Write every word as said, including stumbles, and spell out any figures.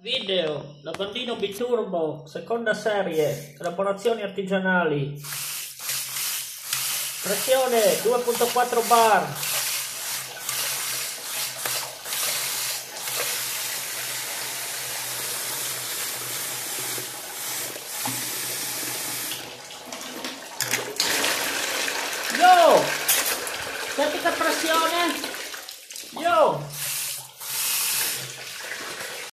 Video, lavandino biturbo, seconda serie, elaborazioni artigianali, pressione due virgola quattro bar, yo, senti che pressione, yo.